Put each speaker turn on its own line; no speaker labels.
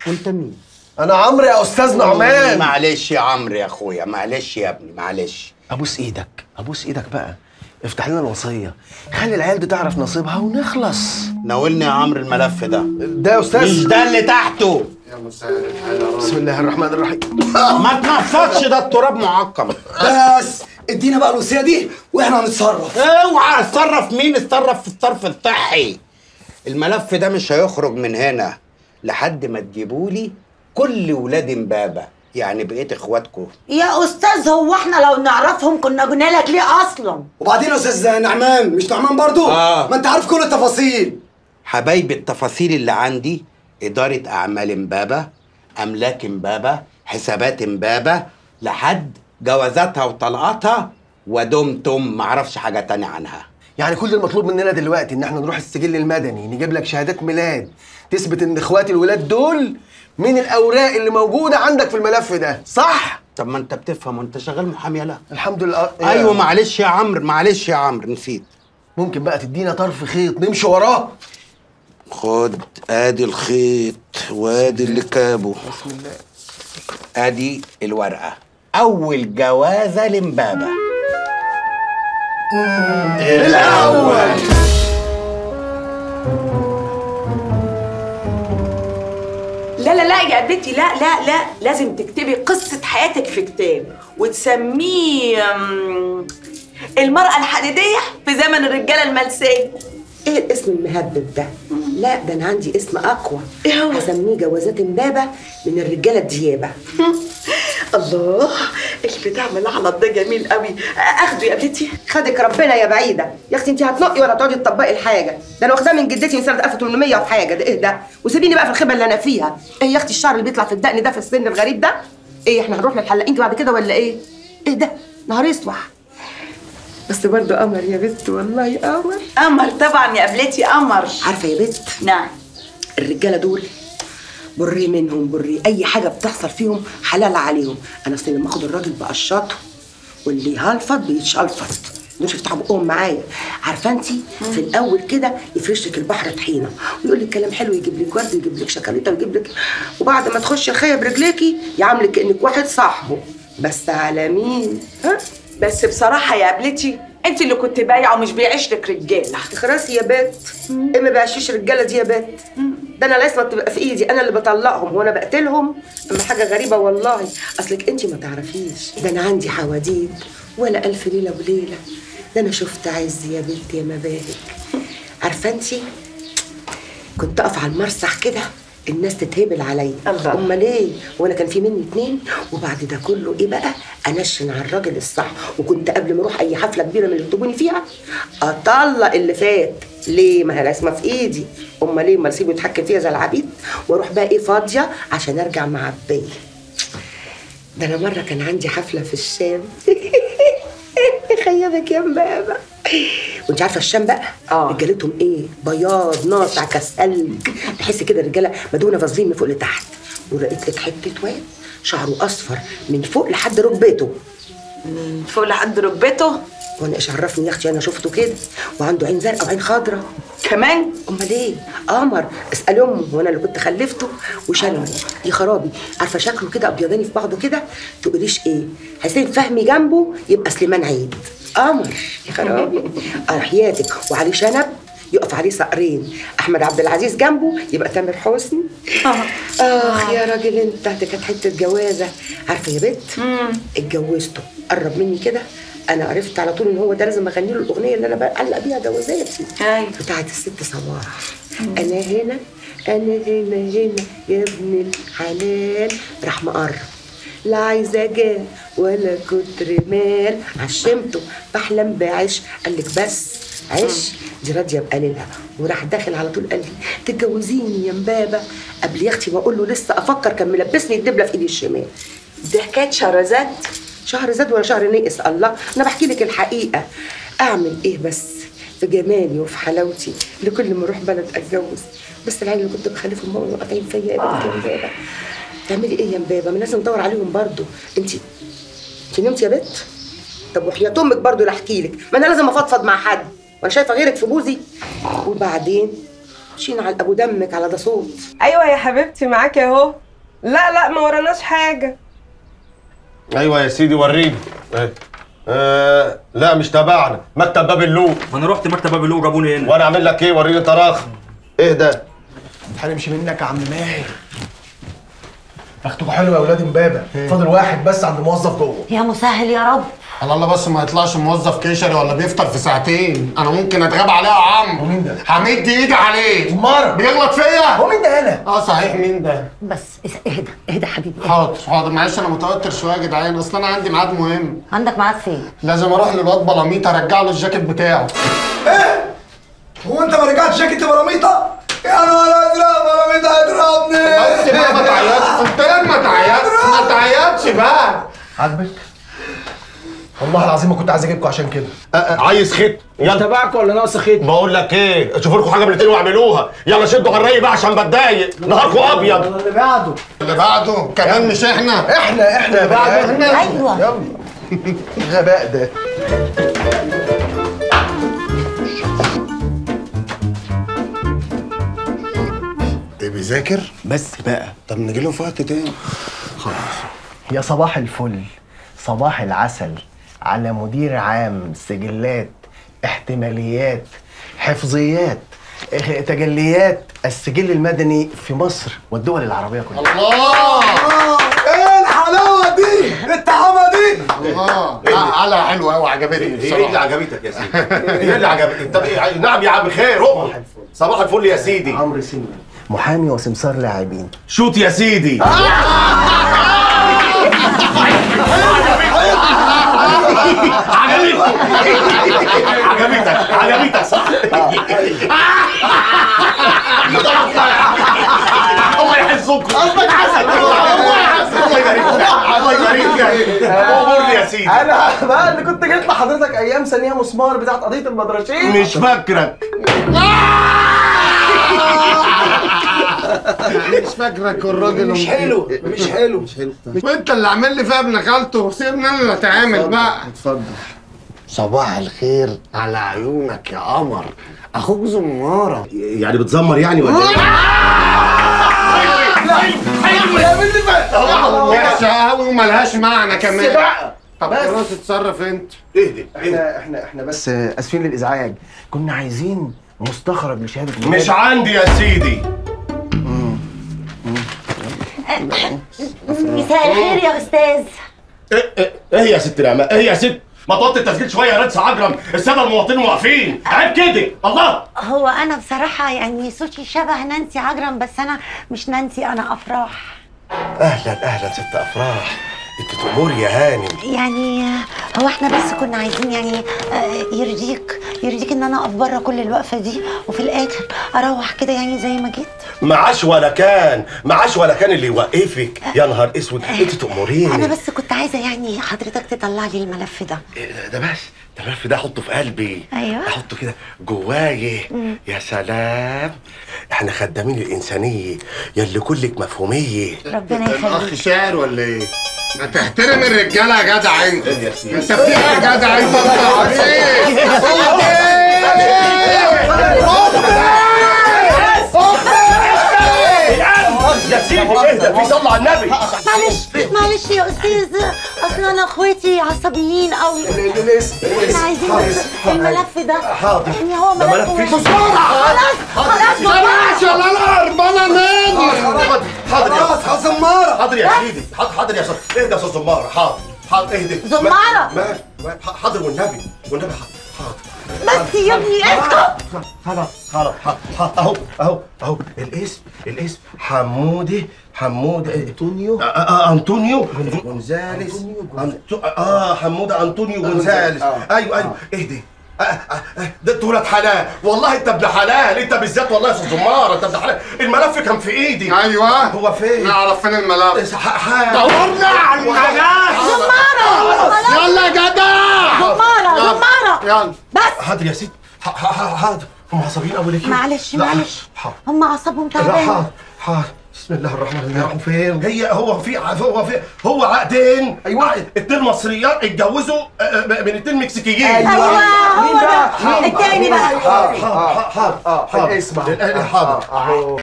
وانت مين؟
انا عمرو يا استاذ نعمان.
معلش يا عمرو يا اخويا، معلش يا ابني، معلش.
ابوس ايدك، ابوس ايدك بقى، افتح لنا الوصيه، خلي العيال دي تعرف نصيبها ونخلص.
ناولني يا عمرو الملف ده
يا استاذ،
مش ده اللي تحته.
يا مسهل الحال يا رب. بسم الله الرحمن الرحيم.
ما تنفضش، ده التراب معقم.
بس ادينا بقى الوصيه دي واحنا هنتصرف.
اوعى اتصرف مين؟ اتصرف في الصرف الصحي. الملف ده مش هيخرج من هنا لحد ما تجيبولي كل ولاد امبابه، يعني بقيت اخواتكم.
يا استاذ هو احنا لو نعرفهم كنا جينا لك ليه اصلا؟
وبعدين يا استاذ نعمان، مش نعمان برضو؟ ما انت عارف كل التفاصيل.
حبايبي، التفاصيل اللي عندي: اداره اعمال امبابه، املاك امبابه، حسابات امبابه، لحد جوازاتها وطلقاتها ودمتم. معرفش حاجه تانية عنها.
يعني كل المطلوب مننا دلوقتي ان احنا نروح السجل المدني نجيب لك شهادات ميلاد تثبت ان اخواتي الولاد دول من الاوراق اللي موجوده عندك في الملف ده، صح؟
طب ما انت بتفهم وانت شغال محامي. لا
الحمد لله.
ايوه معلش يا عمرو، معلش يا عمرو، نسيت.
ممكن بقى تدينا طرف خيط نمشي وراه؟
خد ادي الخيط وادي اللي كابه.
بسم الله.
ادي الورقه، اول جوازه لمبابه.
الاول.
لا لا لا يا بنتي، لا لا لا، لازم تكتبي قصة حياتك في كتاب وتسميه المرأة الحديدية في زمن الرجالة الملسية.
ايه الاسم المهبب ده؟ لا ده انا عندي اسم اقوى.
ايه هو؟
هسميه جوازات امبابه من الرجاله الديابه.
الله، البتاع ملعلط ده جميل قوي. اخده يا بنتي.
خدك ربنا يا بعيده يا اختي، انت هتنقي ولا تقعدي تطبقي الحاجه؟ ده انا واخداه من جدتي من سنه 1800 وحاجه. ده ايه ده؟ وسيبيني بقى في الخيبه اللي انا فيها. ايه يا اختي الشعر اللي بيطلع في الدقن ده في السن الغريب ده؟ ايه احنا هنروح للحلاقين بعد كده ولا ايه؟ ايه ده؟ نهار اسوح. بس برضه قمر يا بنت، والله قمر.
قمر طبعا يا قبلتي، قمر.
عارفه يا بنت،
نعم،
الرجاله دول بري منهم بري، اي حاجه بتحصل فيهم حلال عليهم. انا اصل لما اخد الراجل بقشطه واللي يهلفط بيتشلفط، مش يفتحوا بقهم معايا. عارفه انت في الاول كده يفرش لك البحر طحينه ويقول لك كلام حلو، يجيب لك ورد ويجيب لك شوكولاته ويجيب لك، وبعد ما تخش الخيه برجليكي يعاملك كانك واحد صاحبه. بس على مين؟ ها؟
بس بصراحة يا قبلتي انت اللي كنت بايعه ومش بيعيش لك رجالة.
خلاص يا بت، ايه ما بيعيشش رجاله دي يا بت؟ ده انا العصمه بتبقى في ايدي، انا اللي بطلقهم وانا بقتلهم. اما حاجه غريبه والله، اصلك انت ما تعرفيش، ده انا عندي حواديت ولا الف ليله وليله. ده انا شفت عز يا بنت يا مبارك. عارفه انت كنت اقف على المسرح كده الناس تتهبل عليا.
الله.
امال ايه؟ وانا كان في مني اتنين، وبعد ده كله ايه بقى؟ انشن على الراجل الصح. وكنت قبل ما اروح اي حفله كبيره من اللي يخطبوني فيها اطلق اللي فات. ليه؟ ما هي العصمه في ايدي. امال ايه؟ امال اسيبه يتحكم فيها زي العبيد واروح بقى ايه فاضيه عشان ارجع معبيه. ده انا مره كان عندي حفله في الشام. خيبك يا مبابه. وانت عارفه الشام بقى رجالتهم ايه؟ بياض ناصع كالثلج، تحس كده الرجاله مدهونه فازلين من فوق لتحت. ولقيت لك حته واد شعره اصفر من فوق لحد ركبته.
من فوق لحد ركبته؟
وانا ايش عرفني يا اختي؟ انا شفته كده، وعنده عين زرقاء وعين خضراء
كمان.
امال ايه؟ قمر. اسال امه، وانا اللي كنت خلفته وشنبه يا خرابي. عارفه شكله كده ابيضاني في بعضه كده، تقوليش ايه؟ حسين فهمي جنبه يبقى سليمان عيد. قمر يا خرابي. حياتك. وعليه شنب يقف عليه صقرين. احمد عبد العزيز جنبه يبقى تامر حسني. اخ يا راجل انت، دي كانت حته جوازه. عارفه يا بنت، اتجوزته قرب مني كده، انا عرفت على طول ان هو ده لازم اغني له الاغنيه اللي انا بعلق بيها جوازاتي.
ايوه،
بتاعت الست صباح. انا هنا انا هنا يا ابن الحلال. راح مقرب، لا عايزه جاه ولا كتر مال، عشمته بحلم بعيش. قال لك بس عيش دي راضيه بقليلها. وراح داخل على طول قال لي تتجوزيني يا مبابه. قبل يا اختي ما اقول له لسه افكر كان ملبسني الدبله في ايدي الشمال.
دي حكايه شهرزاد.
شهر زاد ولا شهر نقص؟ الله، انا بحكي لك الحقيقه. اعمل ايه بس في جمالي وفي حلاوتي لكل ما اروح بلد اتجوز. بس العيال اللي كنت بخلفهم هم واقعين فيا يا بنت يا مبابه. تعملي ايه يا مبابه؟ ما لازم ندور عليهم برضو. انت نمتي يا بنت؟ طب وحياة امك برضو لا احكي لك، ما انا لازم افضفض مع حد وانا شايفه غيرك في بوزي. وبعدين خشين على ابو دمك على ده صوت.
ايوه يا حبيبتي معاكي اهو. لا ما وراناش حاجه.
ايوه يا سيدي وريني. لا مش تبعنا، مكتب باب اللوق.
ما انا رحت مكتب باب اللوق جابوني هنا.
وانا اعمل لك ايه؟ وريني طراخ. ايه ده؟
هنمشي منك يا عم ماهر. بختكوا حلو يا ولاد امبابه، فاضل واحد بس عند موظف جوه.
يا مسهل يا رب.
على الله بس ما يطلعش موظف كشري ولا بيفطر في ساعتين، انا ممكن اتغاب عليه يا عم.
ومين ده؟
همد ايدي عليه.
زمارة
بيغلط فيا.
هو مين ده انا؟
صحيح مين ده؟
بس اهدى حبيبي.
حاضر معلش انا متوتر شويه يا جدعان، اصل انا عندي ميعاد مهم.
عندك ميعاد فين؟
لازم اروح للواد بلاميط ارجع له الجاكيت بتاعه.
ايه؟ هو انت ما رجعتش جاكيت بلاميطه؟ يا نهار ازرق بلاميطه هيضربني.
بس بقى ما تعيطش، قلت لك ما تعيطش بقى.
عاجبك؟ والله العظيم ما كنت عايز اجيبكم عشان كده.
عايز ختم؟
يلا تبعكم ولا ناقص ختم؟
بقول لك ايه، شوفوا لكم حاجه من الاثنين واعملوها. يلا شدوا غريب بقى عشان بتضايق، نهاركم ابيض.
اللي بعده كمان مش احنا.
احنا
اللي بعده احنا.
ايوه
يلا. غباء ده.
ايه بيذاكر؟
بس بقى.
طب نجي له في وقت تاني.
خلاص. يا صباح الفل، صباح العسل على مدير عام سجلات احتماليات حفظيات تجليات السجل المدني في مصر والدول العربية كلها.
الله!
ايه الحلاوه دي؟ الطعامه دي؟
الله! على حلوه قوي عجبتني بصراحه.
ايه اللي عجبتك يا سيدي؟ ايه اللي عجبتك؟ طب إيه؟ نعم يا عم خير. صباح الفل يا سيدي.
عمرو سيدي محامي وسمسار لاعبين.
شوت يا سيدي. عجبتك صح؟ الله يحفظكم. قصدك عسل. الله يحفظك. الله يبارك. امورني يا سيدي.
انا بقى اللي كنت جيت لحضرتك ايام ثانيه مسمار بتاعت قضيه البدرشين.
مش فاكرك.
مش فاكرك الراجل
مش حلو.
وانت اللي عامل لي فيها ابن خالته، سيبني انا اللي اتعامل بقى.
اتفضل.
صباح الخير على عيونك يا قمر، اخوك زماره.
يعني بتزمر يعني ولا ايه؟
حلو يا بنت بقى. وحشه قوي وملهاش معنى كمان. طب خلاص اتصرف انت.
اهدي.
احنا بس اسفين للازعاج، كنا عايزين مستخرج لشهاده
مش عندي يا سيدي.
مساء الخير يا استاذ.
ايه يا ست نعمة؟ ايه يا ست؟ ما توطي التسجيل شويه يا ريس عجرم، الساده المواطنين واقفين، عيب كده، الله.
هو انا بصراحه يعني صوتي شبه نانسي عجرم، بس انا مش نانسي، انا افراح.
اهلا ست افراح، انت تأمري يا هانم.
يعني هو احنا بس كنا عايزين يعني يرضيك ان انا اقف بره كل الوقفه دي وفي الاخر اروح كده يعني زي ما جيت.
معاش ولا كان اللي يوقفك. يا نهار اسود، انت تأمريني.
انا بس كنت عايزه يعني حضرتك تطلع لي الملف ده.
ده بس الملف ده احطه في قلبي.
ايوه
احطه كده جوايا. يا سلام، احنا خدامين الانسانيه يلي كلك مفهوميه.
ربنا يخليك.
الاخ شاعر ولا ايه؟ ما تحترم الرجاله يا جدع انت.
يا سيدي
انت بتيجي يا جدع انت.
يا سيدي اهدى، في صلى على النبي.
معلش يا استاذ، اصل انا اخواتي عصبيين قوي. احنا عايزين الملف ده.
حاضر.
يعني هو ملف خلاص
بلاش يا الارض انا مالي.
خلاص زماره.
حاضر يا سيدي، حاضر يا استاذ. اهدى يا استاذ زماره. حاضر اهدي.
زماره.
حاضر والنبي حاضر.
بس يا ابني اسكت.
خلاص اهو الاسم حمودي انطونيو جونزاليس. حموده انطونيو جونزاليس. ايوه اهدي. ده انت ولاد حلال والله، انت ابن حلال انت بالذات والله يا استاذ زماره، انت ابن حلال. الملف كان في ايدي.
ايوه
هو فين؟
نعرف فين الملف.
دورنا على الحاجات.
زماره
يلا يا جدع.
زماره
يلا
بس.
حاضر يا ست، حاضر. هم عصبيين قوي ليه كده؟
معلش
حاضر.
هم اعصابهم تعبانه.
حاضر بسم الله الرحمن الرحيم. راحوا فين؟ هو عقدين.
ايوه
2 مصريات اتجوزوا من 2 مكسيكيين.
ايوه هو ده التاني بقى.
حاضر اسمع
حاضر اهو.